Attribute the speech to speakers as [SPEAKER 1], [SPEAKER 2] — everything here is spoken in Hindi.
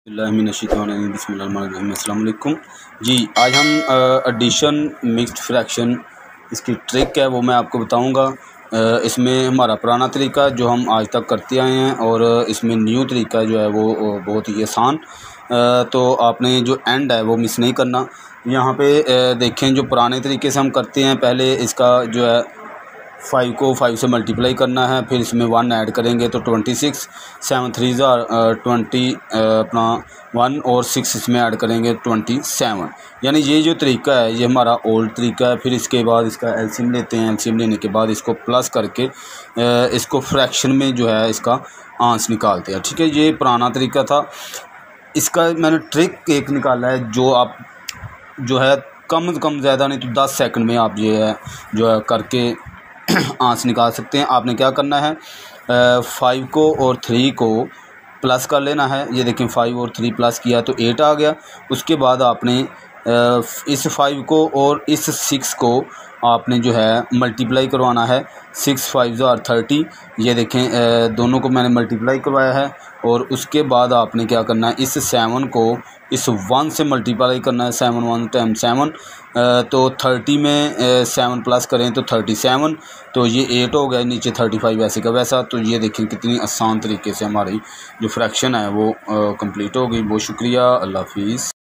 [SPEAKER 1] बिस्मिल्लाहिर्रहमानिर्रहीम। अस्सलाम वालेकुम जी। आज हम एडिशन मिक्स्ड फ्रैक्शन इसकी ट्रिक है वो मैं आपको बताऊंगा। इसमें हमारा पुराना तरीका जो हम आज तक करते आए हैं और इसमें न्यू तरीका जो है वो बहुत ही आसान। तो आपने जो एंड है वो मिस नहीं करना। यहाँ पे देखें, जो पुराने तरीके से हम करते हैं, पहले इसका जो है 5 को 5 से मल्टीप्लाई करना है, फिर इसमें 1 ऐड करेंगे तो 26, 7 3 20 अपना 1 और 6 इसमें ऐड करेंगे 27। यानी ये जो तरीका है ये हमारा ओल्ड तरीका है। फिर इसके बाद इसका एलसीएम लेते हैं, एलसीएम लेने के बाद इसको प्लस करके इसको फ्रैक्शन में जो है इसका आंस निकालते हैं। ठीक है, ये पुराना तरीका था। इसका मैंने ट्रिक एक निकाला है जो आप जो है कम से कम ज़्यादा नहीं तो 10 सेकंड में आप ये है जो है करके आंस निकाल सकते हैं। आपने क्या करना है, 5 को और 3 को प्लस कर लेना है। ये देखें, 5 और 3 प्लस किया तो 8 आ गया। उसके बाद आपने इस 5 को और इस 6 को आपने जो है मल्टीप्लाई करवाना है। 6 5 30। ये देखें, दोनों को मैंने मल्टीप्लाई करवाया है। और उसके बाद आपने क्या करना है, इस 7 को इस 1 से मल्टीप्लाई करना है। 7 1 टाइम 7 तो 30 में 7 प्लस करें तो 37। तो ये 8 हो गया, नीचे 35 वैसे का वैसा। तो ये देखें कितनी आसान तरीके से हमारी जो फ्रैक्शन है वो कंप्लीट हो गई। बहुत शुक्रिया, अल्लाह हाफिज़।